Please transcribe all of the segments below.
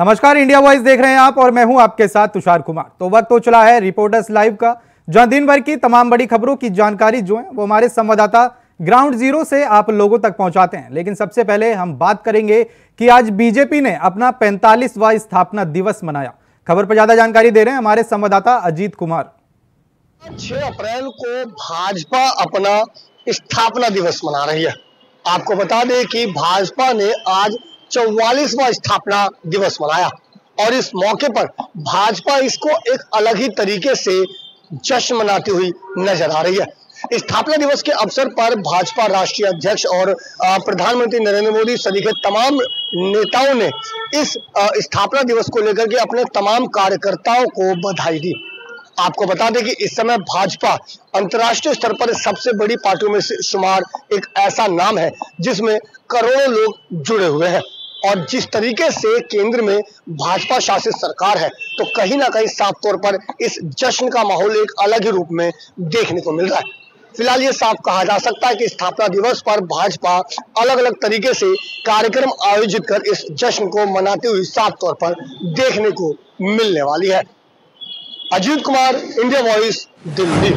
नमस्कार, India voice देख रहे हैं आप और मैं हूं आपके साथ तुषार कुमार। तो वक्त हो चला है रिपोर्टर्स लाइव का, जहां दिन भर की तमाम बड़ी खबरों की जानकारी जो है वो हमारे संवाददाता ग्राउंड जीरो से आप लोगों तक पहुंचाते हैं। लेकिन सबसे पहले हम बात करेंगे कि आज बीजेपी ने अपना 45वां स्थापना दिवस मनाया। खबर पर ज्यादा जानकारी दे रहे हैं हमारे संवाददाता अजीत कुमार। 6 अप्रैल को भाजपा अपना स्थापना दिवस मना रही है। आपको बता दें कि भाजपा ने आज 44वां स्थापना दिवस मनाया और इस मौके पर भाजपा इसको एक अलग ही तरीके से जश्न मनाती हुई नजर आ रही है। स्थापना दिवस के अवसर पर भाजपा राष्ट्रीय अध्यक्ष और प्रधानमंत्री नरेंद्र मोदी सहित तमाम नेताओं ने इस स्थापना दिवस को लेकर के अपने तमाम कार्यकर्ताओं को बधाई दी। आपको बता दें कि इस समय भाजपा अंतर्राष्ट्रीय स्तर पर सबसे बड़ी पार्टियों में से शुमार एक ऐसा नाम है जिसमें करोड़ों लोग जुड़े हुए हैं और जिस तरीके से केंद्र में भाजपा शासित सरकार है तो कहीं ना कहीं साफ तौर पर इस जश्न का माहौल एक अलग ही रूप में देखने को मिल रहा है। फिलहाल ये साफ कहा जा सकता है कि स्थापना दिवस पर भाजपा अलग अलग तरीके से कार्यक्रम आयोजित कर इस जश्न को मनाते हुए साफ तौर पर देखने को मिलने वाली है। Ajit Kumar, India Voice, Delhi.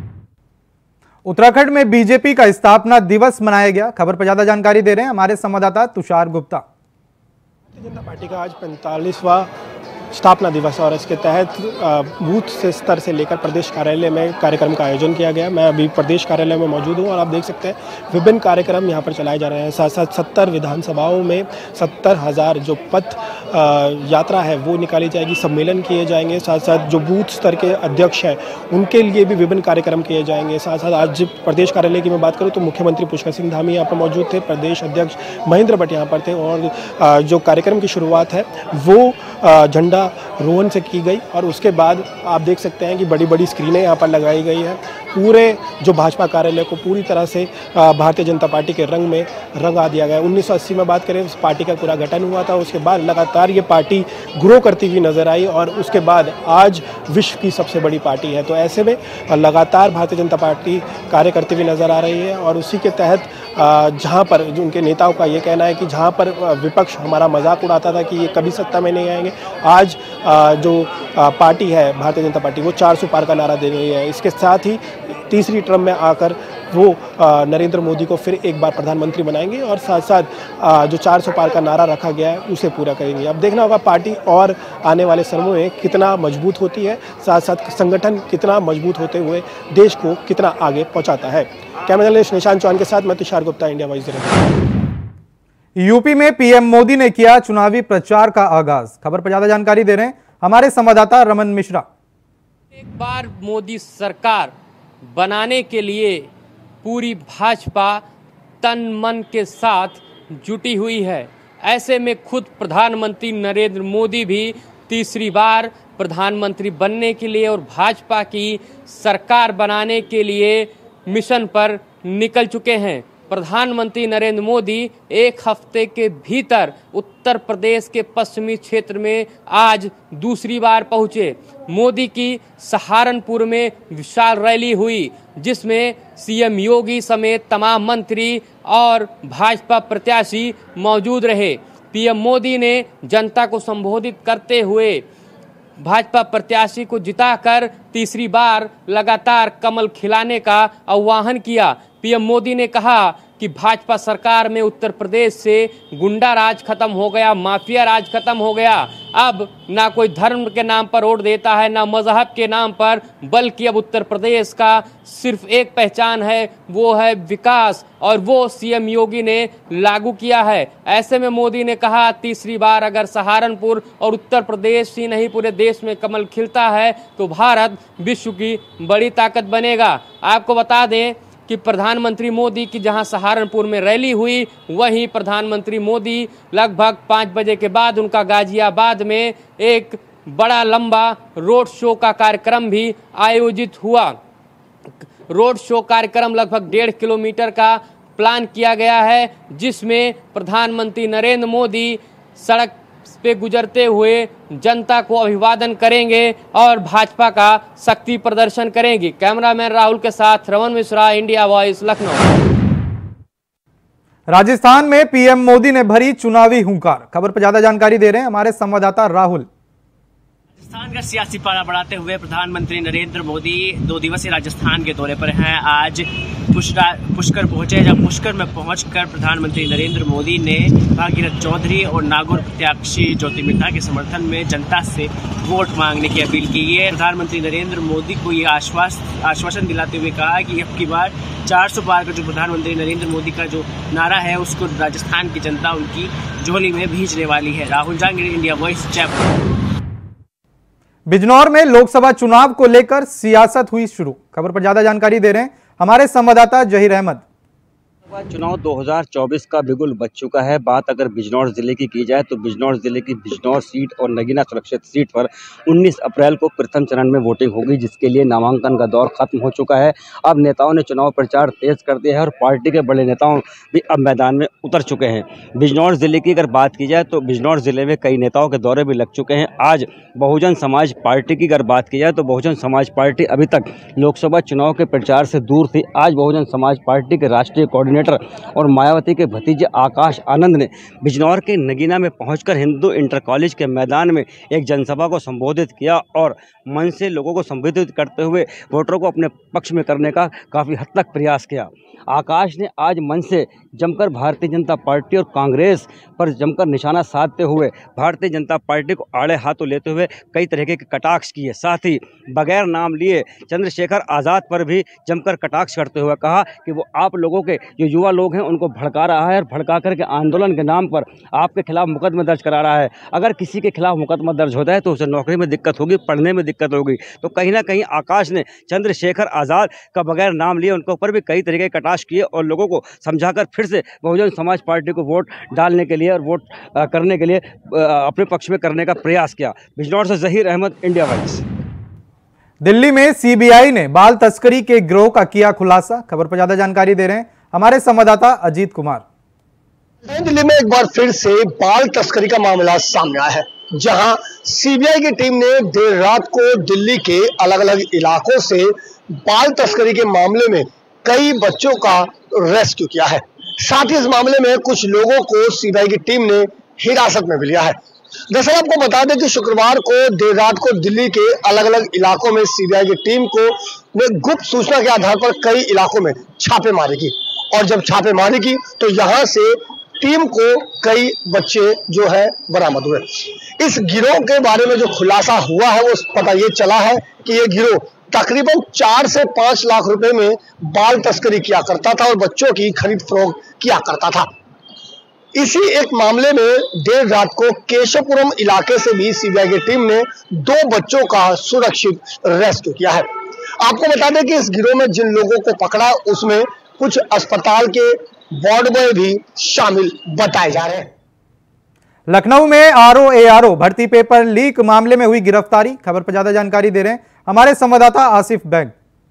उत्तराखंड में बीजेपी का स्थापना दिवस मनाया गया। खबर पर ज्यादा जानकारी दे रहे हैं हमारे संवाददाता तुषार गुप्ता। भारतीय जनता पार्टी का आज 45वां स्थापना दिवस और इसके तहत बूथ से स्तर से लेकर प्रदेश कार्यालय में कार्यक्रम का आयोजन किया गया। मैं अभी प्रदेश कार्यालय में मौजूद हूं और आप देख सकते हैं विभिन्न कार्यक्रम यहां पर चलाए जा रहे हैं। साथ साथ 70 विधानसभाओं में 70,000 जो पथ यात्रा है वो निकाली जाएगी, सम्मेलन किए जाएंगे। साथ साथ जो बूथ स्तर के अध्यक्ष हैं उनके लिए भी विभिन्न कार्यक्रम किए जाएंगे। साथ साथ आज प्रदेश कार्यालय की मैं बात करूँ तो मुख्यमंत्री पुष्कर सिंह धामी यहाँ पर मौजूद थे, प्रदेश अध्यक्ष महेंद्र भट्ट यहाँ पर थे और जो कार्यक्रम की शुरुआत है वो झंडा रोहन से की गई और उसके बाद आप देख सकते हैं कि बड़ी बड़ी स्क्रीनें यहाँ पर लगाई गई है। पूरे जो भाजपा कार्यालय को पूरी तरह से भारतीय जनता पार्टी के रंग में रंगा दिया गया। 1980 में बात करें उस पार्टी का पूरा गठन हुआ था, उसके बाद लगातार ये पार्टी ग्रो करती हुई नजर आई और उसके बाद आज विश्व की सबसे बड़ी पार्टी है। तो ऐसे में लगातार भारतीय जनता पार्टी कार्य करती हुई नजर आ रही है और उसी के तहत जहाँ पर उनके नेताओं का ये कहना है कि जहाँ पर विपक्ष हमारा मजाक उड़ाता था कि ये कभी सत्ता में नहीं आएंगे, आज जो पार्टी है भारतीय जनता पार्टी वो 400 पार का नारा दे रही है। इसके साथ ही तीसरी टर्म में आकर वो नरेंद्र मोदी को फिर एक बार प्रधानमंत्री बनाएंगे और साथ साथ जो 400 पार का नारा रखा गया है उसे पूरा करेंगे। अब देखना होगा पार्टी और आने वाले समय में कितना मजबूत होती है, साथ साथ संगठन कितना मजबूत होते हुए देश को कितना आगे पहुंचाता है। कैमरा जर्नलिस्ट निशांत चौहान के साथ मैं Tushar Gupta, India Voice. UP में पीएम मोदी ने किया चुनावी प्रचार का आगाज। खबर पर ज्यादा जानकारी दे रहे हैं हमारे संवाददाता रमन मिश्रा। एक बार मोदी सरकार बनाने के लिए पूरी भाजपा तन मन के साथ जुटी हुई है। ऐसे में खुद प्रधानमंत्री नरेंद्र मोदी भी तीसरी बार प्रधानमंत्री बनने के लिए और भाजपा की सरकार बनाने के लिए मिशन पर निकल चुके हैं। प्रधानमंत्री नरेंद्र मोदी एक हफ्ते के भीतर उत्तर प्रदेश के पश्चिमी क्षेत्र में आज दूसरी बार पहुंचे। मोदी की सहारनपुर में विशाल रैली हुई जिसमें सीएम योगी समेत तमाम मंत्री और भाजपा प्रत्याशी मौजूद रहे। पीएम मोदी ने जनता को संबोधित करते हुए भाजपा प्रत्याशी को जिताकर तीसरी बार लगातार कमल खिलाने का आह्वान किया। पीएम मोदी ने कहा कि भाजपा सरकार में उत्तर प्रदेश से गुंडा राज खत्म हो गया, माफिया राज खत्म हो गया। अब ना कोई धर्म के नाम पर वोट देता है, ना मजहब के नाम पर, बल्कि अब उत्तर प्रदेश का सिर्फ एक पहचान है, वो है विकास, और वो सीएम योगी ने लागू किया है। ऐसे में मोदी ने कहा तीसरी बार अगर सहारनपुर और उत्तर प्रदेश ही नहीं पूरे देश में कमल खिलता है तो भारत विश्व की बड़ी ताकत बनेगा। आपको बता दें कि प्रधानमंत्री मोदी की जहां सहारनपुर में रैली हुई वहीं प्रधानमंत्री मोदी लगभग 5 बजे के बाद उनका गाजियाबाद में एक बड़ा लंबा रोड शो का कार्यक्रम भी आयोजित हुआ। रोड शो कार्यक्रम लगभग 1.5 किलोमीटर का प्लान किया गया है जिसमें प्रधानमंत्री नरेंद्र मोदी सड़क पे गुजरते हुए जनता को अभिवादन करेंगे और भाजपा का शक्ति प्रदर्शन करेंगे। कैमरामैन राहुल के साथ रमन मिश्रा, इंडिया वॉइस, लखनऊ। राजस्थान में पीएम मोदी ने भरी चुनावी हुंकार। खबर पर ज्यादा जानकारी दे रहे हैं हमारे संवाददाता राहुल। राजस्थान का सियासी पारा बढ़ाते हुए प्रधानमंत्री नरेंद्र मोदी 2 दिवसीय राजस्थान के दौरे पर हैं। आज पुष्कर पहुंचे, जब पुष्कर में पहुंचकर प्रधानमंत्री नरेंद्र मोदी ने भागीरथ चौधरी और नागौर प्रत्याशी ज्योति मिर्धा के समर्थन में जनता से वोट मांगने की अपील की है। प्रधानमंत्री नरेंद्र मोदी को ये आश्वासन दिलाते हुए कहा कि अब की बार 400 पार का जो प्रधानमंत्री नरेंद्र मोदी का जो नारा है उसको राजस्थान की जनता उनकी झोली में भेजने वाली है। Rahul Jangir, India Voice, Jaipur. बिजनौर में लोकसभा चुनाव को लेकर सियासत हुई शुरू। खबर पर ज्यादा जानकारी दे रहे हैं हमारे संवाददाता जहीर अहमद। चुनाव 2024 का बिगुल बज चुका है। बात अगर बिजनौर जिले की जाए तो बिजनौर जिले की बिजनौर सीट और नगीना सुरक्षित सीट पर 19 अप्रैल को प्रथम चरण में वोटिंग होगी, जिसके लिए नामांकन का दौर खत्म हो चुका है। अब नेताओं ने चुनाव प्रचार तेज कर दिया है और पार्टी के बड़े नेताओं भी अब मैदान में उतर चुके हैं। बिजनौर जिले की अगर बात की जाए तो बिजनौर जिले में कई नेताओं के दौरे भी लग चुके हैं। आज बहुजन समाज पार्टी की अगर बात की जाए तो बहुजन समाज पार्टी अभी तक लोकसभा चुनाव के प्रचार से दूर थी। आज बहुजन समाज पार्टी के राष्ट्रीय कोऑर्डिनेटर और मायावती के भतीजे आकाश आनंद ने बिजनौर के नगीना में पहुंचकर हिंदू इंटर कॉलेज के मैदान में एक जनसभा को संबोधित किया और मन से लोगों को संबोधित करते हुए वोटरों को अपने पक्ष में करने का काफ़ी हद तक प्रयास किया। आकाश ने आज मन से जमकर भारतीय जनता पार्टी और कांग्रेस पर जमकर निशाना साधते हुए भारतीय जनता पार्टी को आड़े हाथों लेते हुए कई तरह के कटाक्ष किए। साथ ही बगैर नाम लिए चंद्रशेखर आज़ाद पर भी जमकर कटाक्ष करते हुए कहा कि वो आप लोगों के जो युवा लोग हैं उनको भड़का रहा है और भड़का करके आंदोलन के नाम पर आपके खिलाफ मुकदमा दर्ज करा रहा है। अगर किसी के खिलाफ मुकदमा दर्ज होता है तो उसे नौकरी में दिक्कत होगी, पढ़ने में दिक्कत होगी। तो कहीं ना कहीं आकाश ने चंद्रशेखर आज़ाद का बगैर नाम लिए उनके ऊपर भी कई तरीके के कटाक्ष किए और लोगों को समझाकर फिर से बहुजन समाज पार्टी को वोट डालने के लिए और वोट करने के लिए अपने पक्ष में करने का प्रयास किया। बिजनौर से जहीर अहमद, इंडिया वॉइस। दिल्ली में सीबीआई ने बाल तस्करी के गिरोह का किया खुलासा। खबर पर ज्यादा जानकारी दे रहे हैं हमारे संवाददाता अजीत कुमार। दिल्ली में एक बार फिर से बाल तस्करी का मामला सामने आया है, जहां सीबीआई की टीम ने देर रात को दिल्ली के अलग अलग इलाकों से बाल तस्करी के मामले में कई बच्चों का रेस्क्यू किया है। साथ ही इस मामले में कुछ लोगों को सीबीआई की टीम ने हिरासत में भी लिया है। दरअसल आपको बता दें कि शुक्रवार को देर रात को दिल्ली के अलग अलग इलाकों में सीबीआई की टीम को गुप्त सूचना के आधार पर कई इलाकों में छापेमारी की और जब छापेमारी की तो यहां से टीम को कई बच्चे जो है बरामद हुए। इस गिरोह के बारे में जो खुलासा हुआ है वो पता ये चला है कि ये गिरोह तकरीबन 4 से 5 लाख रुपए में बाल तस्करी किया करता था और बच्चों की खरीद फरोख्त किया करता था। इसी एक मामले में देर रात को केशवपुरम इलाके से भी सीबीआई की टीम ने 2 बच्चों का सुरक्षित रेस्क्यू किया है। आपको बता दें कि इस गिरोह में जिन लोगों को पकड़ा उसमें कुछ अस्पताल के वार्ड बॉय भी शामिल बताए जा रहे हैं। लखनऊ में आरओ भर्ती पेपर लीक मामले में हुई गिरफ्तारी। खबर पर ज्यादा जानकारी दे रहे हैं हमारे संवाददाता आसिफ बैग।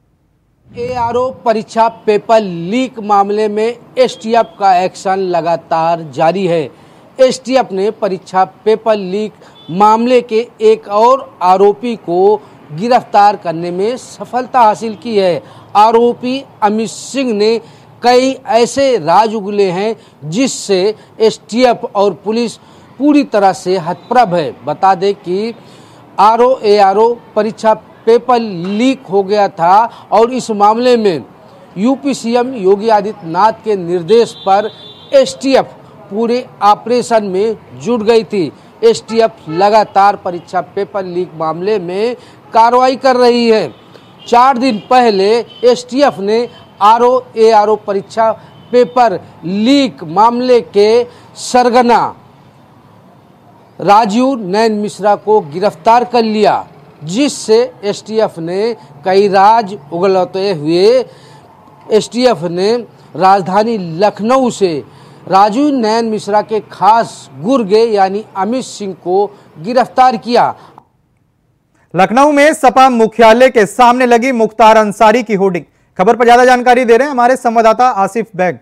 एआरओ परीक्षा पेपर लीक मामले में एसटीएफ का एक्शन लगातार जारी है। एसटीएफ ने परीक्षा पेपर लीक मामले के एक और आरोपी को गिरफ्तार करने में सफलता हासिल की है। आरोपी अमित सिंह ने कई ऐसे राज उगले हैं जिससे एसटीएफ और पुलिस पूरी तरह से हतप्रभ है। बता दें कि आरओ परीक्षा पेपर लीक हो गया था और इस मामले में यूपी सीएम योगी आदित्यनाथ के निर्देश पर एसटीएफ पूरे ऑपरेशन में जुट गई थी। एसटीएफ लगातार परीक्षा पेपर लीक मामले में कार्रवाई कर रही है। 4 दिन पहले एसटीएफ ने आरओ परीक्षा पेपर लीक मामले के सरगना राजीव नयन मिश्रा को गिरफ्तार कर लिया, जिससे एसटीएफ ने कई राज उगलते हुए एसटीएफ ने राजधानी लखनऊ से राजीव नयन मिश्रा के खास गुर्गे यानी अमित सिंह को गिरफ्तार किया। लखनऊ में सपा मुख्यालय के सामने लगी मुख्तार अंसारी की होर्डिंग। खबर पर ज्यादा जानकारी दे रहे हैं हमारे संवाददाता आसिफ बैग।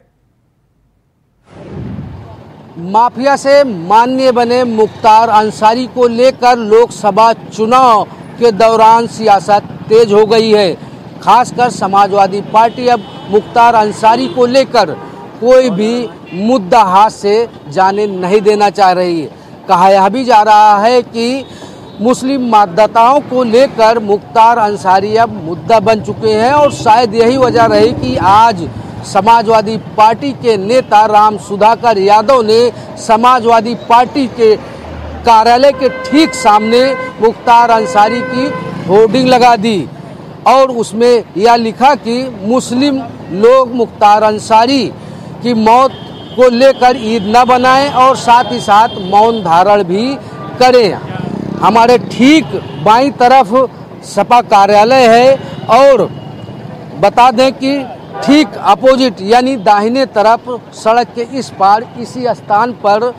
माफिया से माननीय बने मुख्तार अंसारी को लेकर लोकसभा चुनाव के दौरान सियासत तेज हो गई है। खासकर समाजवादी पार्टी अब मुख्तार अंसारी को लेकर कोई भी मुद्दा हाथ से जाने नहीं देना चाह रही है। कहा यह भी जा रहा है कि मुस्लिम मतदाताओं को लेकर मुख्तार अंसारी अब मुद्दा बन चुके हैं और शायद यही वजह रही कि आज समाजवादी पार्टी के नेता राम सुधाकर यादव ने समाजवादी पार्टी के कार्यालय के ठीक सामने मुख्तार अंसारी की होर्डिंग लगा दी और उसमें यह लिखा कि मुस्लिम लोग मुख्तार अंसारी की मौत को लेकर ईद न बनाएं और साथ ही साथ मौन धारण भी करें। हमारे ठीक बाईं तरफ सपा कार्यालय है और बता दें कि ठीक अपोजिट यानी दाहिने तरफ सड़क के इस पार इसी स्थान पर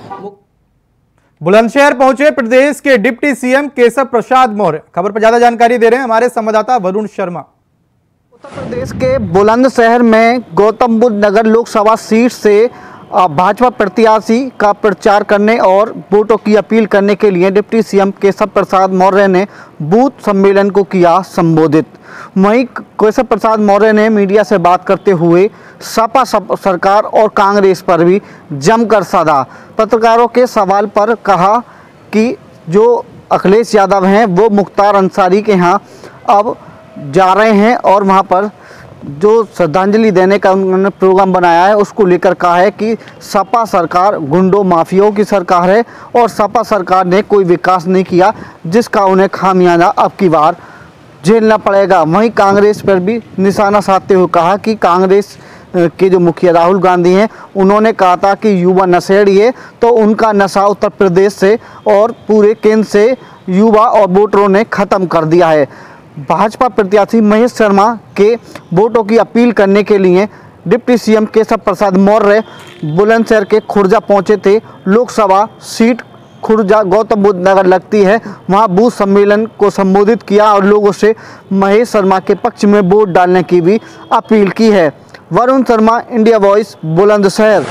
बुलंदशहर पहुंचे प्रदेश के डिप्टी सीएम केशव प्रसाद मौर्य। खबर पर ज्यादा जानकारी दे रहे हैं हमारे संवाददाता वरुण शर्मा। उत्तर प्रदेश के बुलंदशहर में गौतम बुद्ध नगर लोकसभा सीट से भाजपा प्रत्याशी का प्रचार करने और वोटों की अपील करने के लिए डिप्टी सीएम केशव प्रसाद मौर्य ने बूथ सम्मेलन को किया संबोधित। वहीं केशव प्रसाद मौर्य ने मीडिया से बात करते हुए सपा सरकार और कांग्रेस पर भी जमकर साधा। पत्रकारों के सवाल पर कहा कि जो अखिलेश यादव हैं वो मुख्तार अंसारी के यहाँ अब जा रहे हैं और वहाँ पर जो श्रद्धांजलि देने का उन्होंने प्रोग्राम बनाया है उसको लेकर कहा है कि सपा सरकार गुंडों माफियाओं की सरकार है और सपा सरकार ने कोई विकास नहीं किया जिसका उन्हें खामियाजा अब की बार झेलना पड़ेगा। वहीं कांग्रेस पर भी निशाना साधते हुए कहा कि कांग्रेस के जो मुखिया राहुल गांधी हैं उन्होंने कहा था कि युवा नशेड़ी है, तो उनका नशा उत्तर प्रदेश से और पूरे केंद्र से युवा और वोटरों ने ख़त्म कर दिया है। भाजपा प्रत्याशी महेश शर्मा के वोटों की अपील करने के लिए डिप्टी सीएम केशव प्रसाद मौर्य बुलंदशहर के खुर्जा पहुंचे थे। लोकसभा सीट खुर्जा गौतम बुद्ध नगर लगती है, वहां बूथ सम्मेलन को संबोधित किया और लोगों से महेश शर्मा के पक्ष में वोट डालने की भी अपील की है। Varun Sharma, India Voice, Bulandshahr.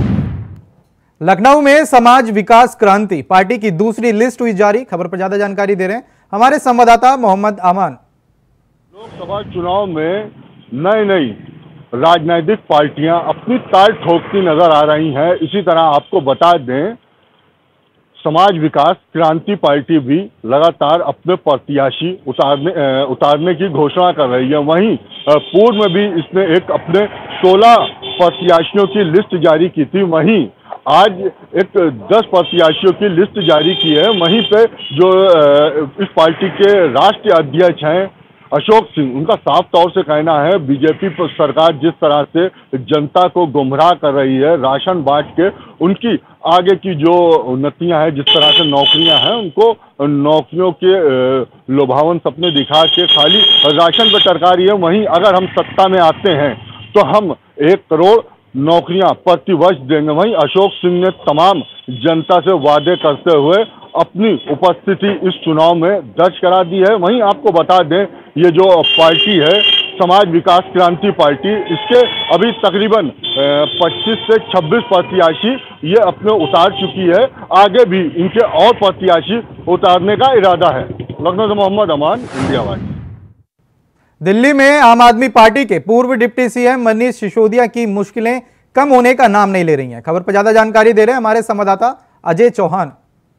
लखनऊ में समाज विकास क्रांति पार्टी की दूसरी लिस्ट हुई जारी। खबर पर ज्यादा जानकारी दे रहे हैं हमारे संवाददाता मोहम्मद अमान। लोकसभा चुनाव में नई नई राजनीतिक पार्टियां अपनी ताल ठोकती नजर आ रही हैं। इसी तरह आपको बता दें, समाज विकास क्रांति पार्टी भी लगातार अपने प्रत्याशी उतारने की घोषणा कर रही है। वहीं पूर्व में भी इसने अपने 16 प्रत्याशियों की लिस्ट जारी की थी। वहीं आज 10 प्रत्याशियों की लिस्ट जारी की है। वहीं पे जो इस पार्टी के राष्ट्रीय अध्यक्ष हैं अशोक सिंह, उनका साफ तौर से कहना है बीजेपी सरकार जिस तरह से जनता को गुमराह कर रही है, राशन बांट के उनकी आगे की जो उन्नतियां हैं, जिस तरह से नौकरियां हैं, उनको नौकरियों के लुभावन सपने दिखा के खाली राशन पर टरका रही है। वहीं अगर हम सत्ता में आते हैं तो हम 1 करोड़ नौकरियां प्रति वर्ष देंगे। वहीं अशोक सिंह ने तमाम जनता से वादे करते हुए अपनी उपस्थिति इस चुनाव में दर्ज करा दी है। वहीं आपको बता दें, ये जो पार्टी है समाज विकास क्रांति पार्टी, इसके अभी तकरीबन 25 से 26 प्रत्याशी ये अपने उतार चुकी है। आगे भी इनके और प्रत्याशी उतारने का इरादा है। लखनऊ से मोहम्मद अमान, इंडिया वाइज। दिल्ली में आम आदमी पार्टी के पूर्व डिप्टी सीएम मनीष सिसोदिया की मुश्किलें कम होने का नाम नहीं ले रही हैं। खबर पर ज्यादा जानकारी दे रहे हैं हमारे संवाददाता अजय चौहान।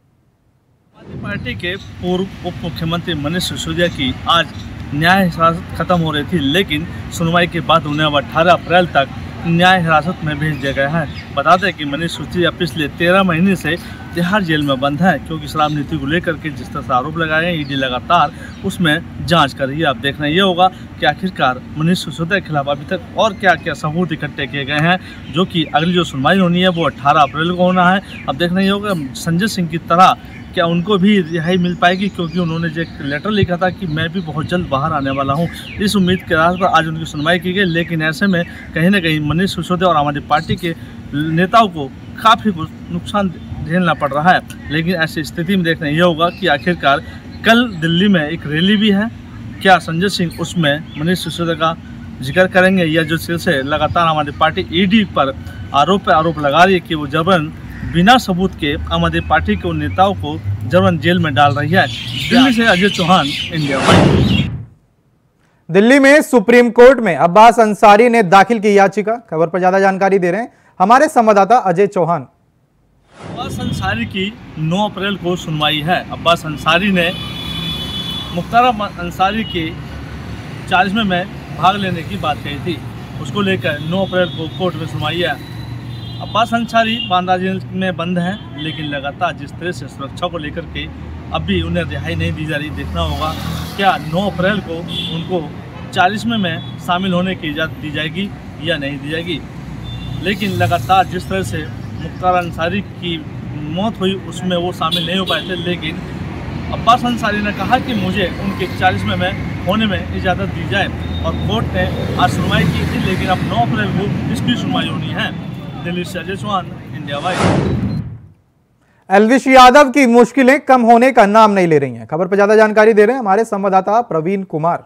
पार्टी के पूर्व उप मुख्यमंत्री मनीष सिसोदिया की आज न्याय हिरासत खत्म हो रही थी, लेकिन सुनवाई के बाद उन्हें अब 18 अप्रैल तक न्याय हिरासत में भेज दिया गया है। बता दें कि मनीष सिसोदिया पिछले 13 महीने से तिहाड़ जेल में बंद है, क्योंकि शराब नीति को लेकर के जिस तरह से आरोप लगाए हैं, ईडी लगातार उसमें जांच कर रही है। अब देखना ये होगा कि आखिरकार मनीष सिसोदिया के खिलाफ अभी तक और क्या क्या सबूत इकट्ठे किए गए हैं, जो कि अगली जो सुनवाई होनी है वो 18 अप्रैल को होना है। अब देखना ये होगा संजय सिंह की तरह क्या उनको भी रिहाई मिल पाएगी, क्योंकि उन्होंने जो एक लेटर लिखा था कि मैं भी बहुत जल्द बाहर आने वाला हूं। इस उम्मीद के आधार पर आज उनकी सुनवाई की गई, लेकिन ऐसे में कहीं ना कहीं मनीष सिसोदिया और आम आदमी पार्टी के नेताओं को काफ़ी नुकसान झेलना पड़ रहा है। लेकिन ऐसी स्थिति में देखना यह होगा कि आखिरकार कल दिल्ली में एक रैली भी है, क्या संजय सिंह उसमें मनीष सिसोदिया का जिक्र करेंगे, या जो सिलसिले लगातार आम आदमी पार्टी ईडी पर आरोप लगा रही है कि वो जबरन बिना सबूत के आम आदमी पार्टी के नेताओं को जबरन जेल में डाल रही है। दिल्ली से अजय चौहान, इंडिया वाइज। दिल्ली में सुप्रीम कोर्ट में अब्बास अंसारी ने दाखिल की याचिका। खबर पर ज्यादा जानकारी दे रहे हैं हमारे संवाददाता अजय चौहान। अब्बास अंसारी की 9 अप्रैल को सुनवाई है। अब्बास अंसारी ने मुख्तार अंसारी के 40वें में भाग लेने की बात कही थी, उसको लेकर 9 अप्रैल को कोर्ट में सुनवाई है। अब्बास अंसारी बांदा जेल में बंद हैं, लेकिन लगातार जिस तरह से सुरक्षा को लेकर के अभी उन्हें रिहाई नहीं दी जा रही, देखना होगा क्या 9 अप्रैल को उनको 40वें में शामिल होने की इजाज़त दी जाएगी या नहीं दी जाएगी। लेकिन लगातार जिस तरह से मुख्तार अंसारी की मौत हुई उसमें वो शामिल नहीं हो पाए थे, लेकिन अब्बास अंसारी ने कहा कि मुझे उनके 40वें में होने में इजाज़त दी जाए और कोर्ट ने आज सुनवाई की थी, लेकिन अब 9 अप्रैल को इसकी सुनवाई होनी है। दिल्ली से अजय चौहान, इंडिया वाइड। एल्विश यादव की मुश्किलें कम होने का नाम नहीं ले रही हैं। खबर पर ज्यादा जानकारी दे रहे हैं हमारे संवाददाता प्रवीण कुमार।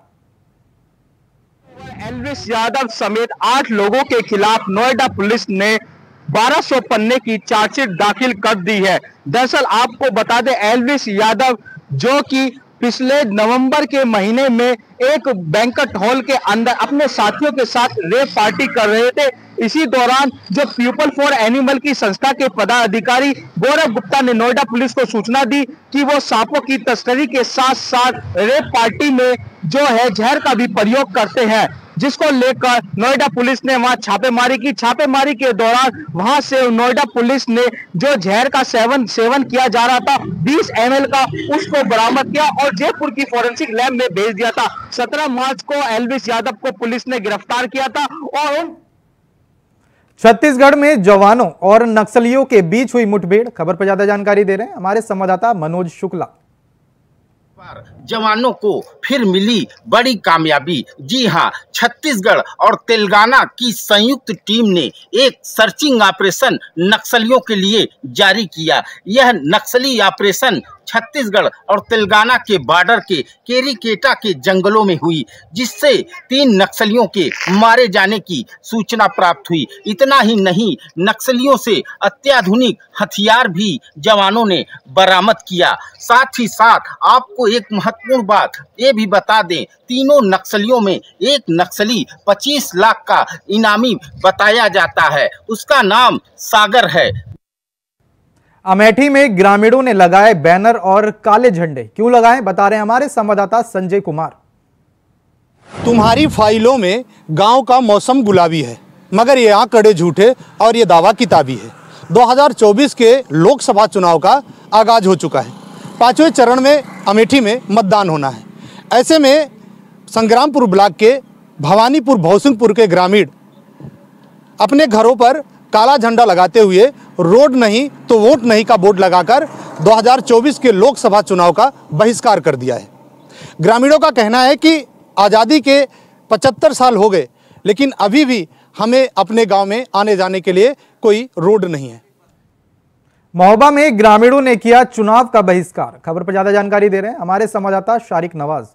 एल्विश यादव समेत 8 लोगों के खिलाफ नोएडा पुलिस ने 1200 पन्ने की चार्जशीट दाखिल कर दी है। दरअसल आपको बता दें, एल्विश यादव जो कि पिछले नवंबर के महीने में एक बैंक्वेट हॉल के अंदर अपने साथियों के साथ रेव पार्टी कर रहे थे। इसी दौरान जो पीपल फॉर एनिमल की संस्था के पदाधिकारी गौरव गुप्ता ने नोएडा पुलिस को सूचना दी कि वो सांपों की तस्करी के साथ साथ रेव पार्टी में जो है जहर का भी प्रयोग करते हैं, जिसको लेकर नोएडा पुलिस ने वहां छापेमारी की। छापेमारी के दौरान वहां से नोएडा पुलिस ने जो जहर का सेवन किया जा रहा था 20 ml का, उसको बरामद किया और जयपुर की फोरेंसिक लैब में भेज दिया था। 17 मार्च को एल्विश यादव को पुलिस ने गिरफ्तार किया था। और छत्तीसगढ़ में जवानों और नक्सलियों के बीच हुई मुठभेड़। खबर पर ज्यादा जानकारी दे रहे हैं हमारे संवाददाता मनोज शुक्ला। जवानों को फिर मिली बड़ी कामयाबी। जी हां, छत्तीसगढ़ और तेलंगाना की संयुक्त टीम ने एक सर्चिंग ऑपरेशन नक्सलियों के लिए जारी किया। यह नक्सली ऑपरेशन छत्तीसगढ़ और तेलंगाना के बॉर्डर के केरीकेटा के जंगलों में हुई, जिससे 3 नक्सलियों के मारे जाने की सूचना प्राप्त हुई। इतना ही नहीं, नक्सलियों से अत्याधुनिक हथियार भी जवानों ने बरामद किया। साथ ही साथ आपको एक महत्वपूर्ण बात ये भी बता दें, तीनों नक्सलियों में एक नक्सली 25 लाख का इनामी बताया जाता है। उसका नाम सागर है। अमेठी में ग्रामीणों ने लगाए बैनर और काले झंडे। क्यों लगाए, बता रहे हैं हमारे संवाददाता संजय कुमार। तुम्हारी फाइलों में गांव का मौसम गुलाबी है, मगर ये आंकड़े झूठे और ये दावा किताबी है। 2024 के लोकसभा चुनाव का आगाज हो चुका है। 5वें चरण में अमेठी में मतदान होना है। ऐसे में संग्रामपुर ब्लॉक के भवानीपुर भौसिंगपुर के ग्रामीण अपने घरों पर काला झंडा लगाते हुए रोड नहीं तो वोट नहीं का बोर्ड लगाकर 2024 के लोकसभा चुनाव का बहिष्कार कर दिया है। ग्रामीणों का कहना है कि आज़ादी के 75 साल हो गए, लेकिन अभी भी हमें अपने गांव में आने जाने के लिए कोई रोड नहीं है। महोबा में ग्रामीणों ने किया चुनाव का बहिष्कार। खबर पर ज्यादा जानकारी दे रहे हैं हमारे संवाददाता शारिक नवाज।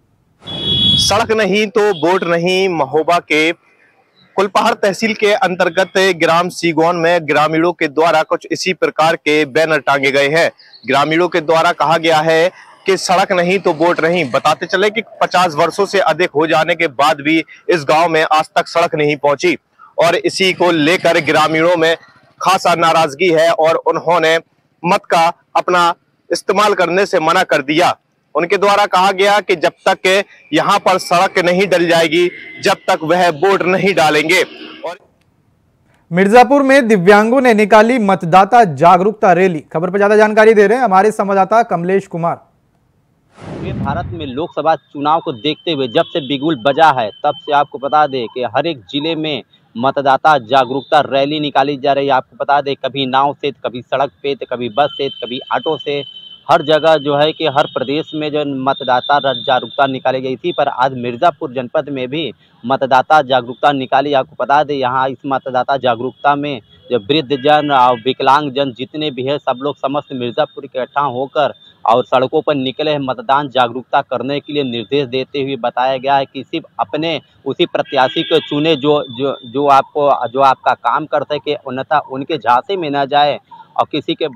सड़क नहीं तो वोट नहीं। महोबा के कुलपहाड़ तहसील के अंतर्गत ग्राम सीगौन में ग्रामीणों के द्वारा कुछ इसी प्रकार के बैनर टांगे गए हैं। ग्रामीणों के द्वारा कहा गया है कि सड़क नहीं तो वोट नहीं। बताते चले कि 50 वर्षों से अधिक हो जाने के बाद भी इस गांव में आज तक सड़क नहीं पहुंची और इसी को लेकर ग्रामीणों में खासा नाराजगी है और उन्होंने मत का अपना इस्तेमाल करने से मना कर दिया। उनके द्वारा कहा गया कि जब तक यहाँ पर सड़क नहीं डल जाएगी, जब तक वह वोट नहीं डालेंगे। और मिर्जापुर में दिव्यांगों ने निकाली मतदाता जागरूकता रैली। खबर पर ज्यादा जानकारी दे रहे हैं हमारे संवाददाता कमलेश कुमार। भारत में लोकसभा चुनाव को देखते हुए जब से बिगुल बजा है, तब से आपको बता दें कि हर एक जिले में मतदाता जागरूकता रैली निकाली जा रही है। आपको बता दें, कभी नाव से, कभी सड़क पे, तो कभी बस से, कभी ऑटो से, हर जगह जो है कि हर प्रदेश में जो मतदाता जागरूकता निकाली गई थी। पर आज मिर्ज़ापुर जनपद में भी मतदाता जागरूकता निकाली। आपको बता दें, यहाँ इस मतदाता जागरूकता में जो वृद्ध जन और विकलांग जन जितने भी है, सब लोग समस्त मिर्ज़ापुर इकट्ठा होकर और सड़कों पर निकले हैं मतदान जागरूकता करने के लिए। निर्देश देते हुए बताया गया है कि सिर्फ अपने उसी प्रत्याशी को चुने जो आपका काम कर सके, अन्यथा उनके झांसे में न जाए और किसी के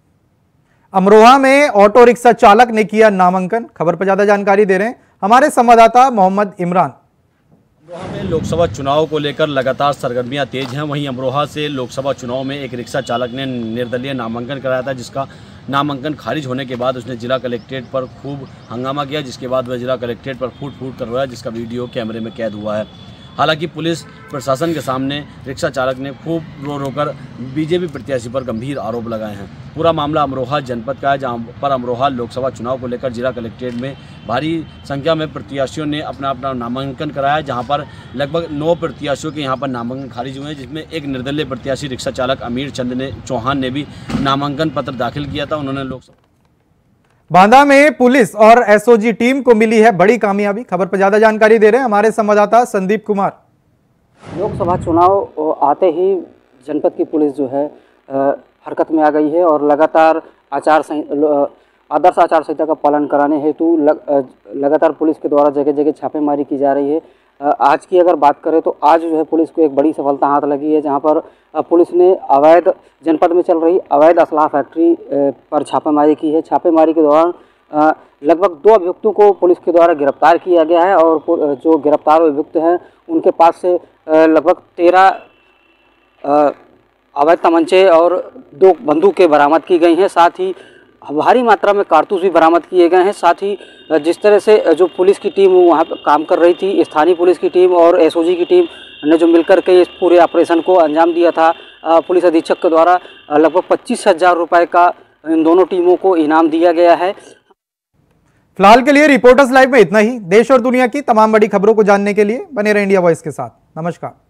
अमरोहा में ऑटो रिक्शा चालक ने किया नामांकन। खबर पर ज्यादा जानकारी दे रहे हैं हमारे संवाददाता मोहम्मद इमरान। अमरोहा में लोकसभा चुनाव को लेकर लगातार सरगर्मियां तेज हैं। वहीं अमरोहा से लोकसभा चुनाव में एक रिक्शा चालक ने निर्दलीय नामांकन कराया था, जिसका नामांकन खारिज होने के बाद उसने जिला कलेक्ट्रेट पर खूब हंगामा किया, जिसके बाद वह जिला कलेक्ट्रेट पर फूट कर रोया, जिसका वीडियो कैमरे में कैद हुआ है। हालांकि पुलिस प्रशासन के सामने रिक्शा चालक ने खूब रो कर बीजेपी प्रत्याशी पर गंभीर आरोप लगाए हैं। पूरा मामला अमरोहा जनपद का है, जहां पर अमरोहा लोकसभा चुनाव को लेकर जिला कलेक्ट्रेट में भारी संख्या में प्रत्याशियों ने अपना नामांकन कराया, जहां पर लगभग 9 प्रत्याशियों के यहां पर नामांकन खारिज हुए हैं, जिसमें एक निर्दलीय प्रत्याशी रिक्शा चालक अमीर चंद चौहान ने भी नामांकन पत्र दाखिल किया था। उन्होंने लोकसभा बांदा में पुलिस और एसओजी टीम को मिली है बड़ी कामयाबी। खबर पर ज्यादा जानकारी दे रहे हैं हमारे संवाददाता संदीप कुमार। लोकसभा चुनाव आते ही जनपद की पुलिस जो है हरकत में आ गई है और लगातार आदर्श आचार संहिता का पालन कराने हेतु लगातार पुलिस के द्वारा जगह जगह छापेमारी की जा रही है। आज की अगर बात करें तो आज जो है पुलिस को एक बड़ी सफलता हाथ लगी है, जहां पर पुलिस ने अवैध जनपद में चल रही अवैध असलाह फैक्ट्री पर छापेमारी की है। छापेमारी के दौरान लगभग 2 अभियुक्तों को पुलिस के द्वारा गिरफ्तार किया गया है और जो गिरफ्तार अभियुक्त हैं उनके पास से लगभग 13 अवैध तमंचे और 2 बंदूकें बरामद की गई हैं। साथ ही भारी मात्रा में कारतूस भी बरामद किए गए हैं। साथ ही जिस तरह से जो पुलिस की टीम वहाँ पर काम कर रही थी, स्थानीय पुलिस की टीम और एसओजी की टीम ने जो मिलकर के इस पूरे ऑपरेशन को अंजाम दिया था, पुलिस अधीक्षक के द्वारा लगभग 25,000 रुपये का इन दोनों टीमों को इनाम दिया गया है। फिलहाल के लिए रिपोर्टर्स लाइव में इतना ही। देश और दुनिया की तमाम बड़ी खबरों को जानने के लिए बने रहिए इंडिया वॉइस के साथ। नमस्कार।